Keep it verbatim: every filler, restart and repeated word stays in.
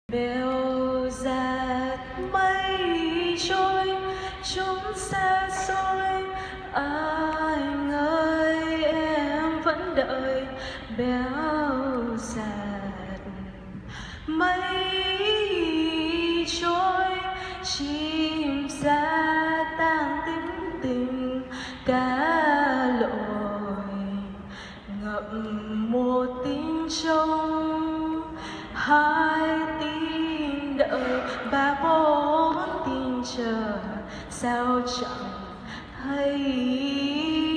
Bèo dạt mây trôi chúng xa xôi, anh ơi em vẫn đợi. Bèo dạt mây trôi chim sa tang tính tình cá lội ngậm một tiếng trong hai tiếng đợi và bốn tiếng chờ sao chẳng hay.